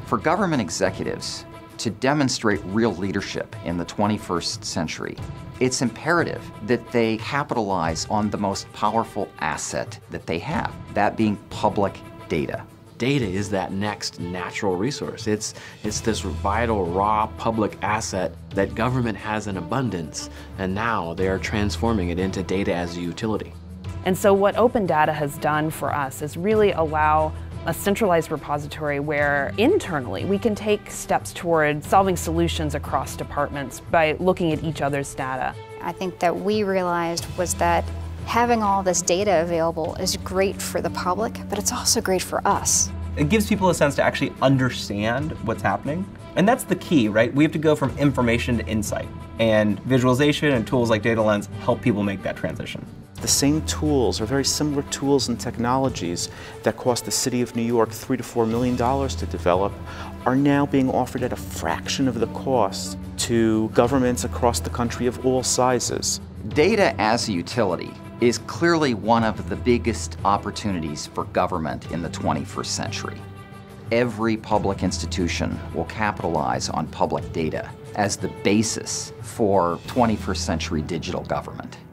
For government executives to demonstrate real leadership in the 21st century, it's imperative that they capitalize on the most powerful asset that they have, that being public data. Data is that next natural resource. It's this vital, raw public asset that government has in abundance, and now they are transforming it into data as a utility. And so what Open Data has done for us is really allow a centralized repository where internally we can take steps toward solving solutions across departments by looking at each other's data. I think that we realized was that having all this data available is great for the public, but it's also great for us. It gives people a sense to actually understand what's happening. And that's the key, right? We have to go from information to insight. And visualization and tools like Data Lens help people make that transition. The same tools, or very similar tools and technologies that cost the City of New York $3 to $4 million to develop, are now being offered at a fraction of the cost to governments across the country of all sizes. Data as a utility is clearly one of the biggest opportunities for government in the 21st century. Every public institution will capitalize on public data as the basis for 21st century digital government.